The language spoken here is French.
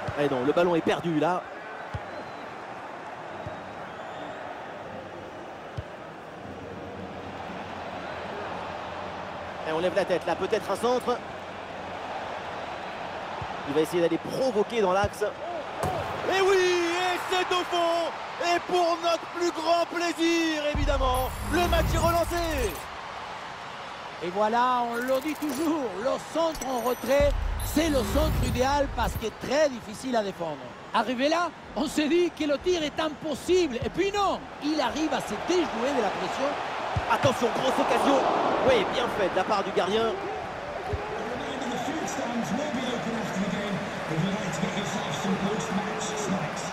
Eh non, le ballon est perdu là. Et on lève la tête là, peut-être un centre. Il va essayer d'aller provoquer dans l'axe. Et oui, et c'est au fond. Et pour notre plus grand plaisir, évidemment, le match est relancé. Et voilà, on le dit toujours, le centre en retrait, c'est le centre idéal parce qu'il est très difficile à défendre. Arrivé là, on s'est dit que le tir est impossible. Et puis non, il arrive à se déjouer de la pression. Attention, grosse occasion. Oui, bien fait de la part du gardien. If you'd like to get yourself some post-match snacks.